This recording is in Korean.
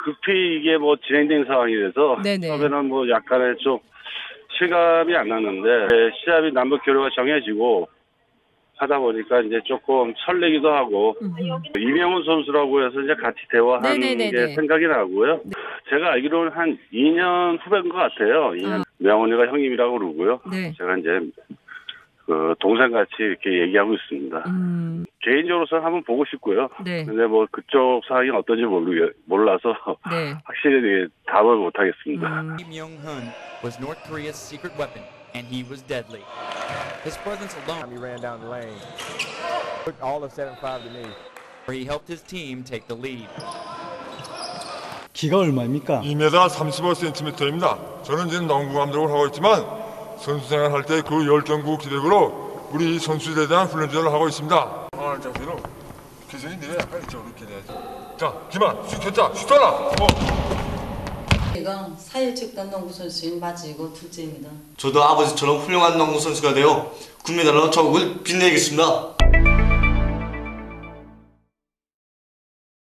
급히 이게 뭐 진행된 상황이라서 네네. 처음에는 뭐 약간의 좀 실감이 안 났는데 시합이 남북 교류가 정해지고 하다 보니까 이제 조금 설레기도 하고 이명훈 선수라고 해서 이제 같이 대화한 네네네네. 게 생각이 나고요. 네. 제가 알기로는 한 2년 후배인 것 같아요. 2년. 명훈이가 형님이라고 그러고요. 네. 제가 이제 그 동생같이 이렇게 얘기하고 있습니다. 개인적으로서는 한번 보고 싶고요. 네. 근데 뭐 그쪽 상황이 어떤지 몰라서 네. 확실히 답을 못 하겠습니다. Kim Jong-un was North Korea's secret weapon, and he was deadly. His presence alone, He ran down the lane. Looked all of 7-5 to me. where he helped his team take the lead. 키가 얼마입니까? 2m 35cm입니다. 저는 지금 농구 감독을 하고 있지만 선수 생활할 때 그 열정과 기력으로 우리 선수들에 대한 훈련을 하고 있습니다. 강할 자세로 기선이 내려 약간 이쪽으로 이렇게 돼야죠. 자, 기만, 슛 켰자, 슛 쏴라! 제가 4일 측단 농구 선수인 마지고 둘째입니다. 저도 아버지처럼 훌륭한 농구 선수가 되어 금메달로 전국을 빛내겠습니다.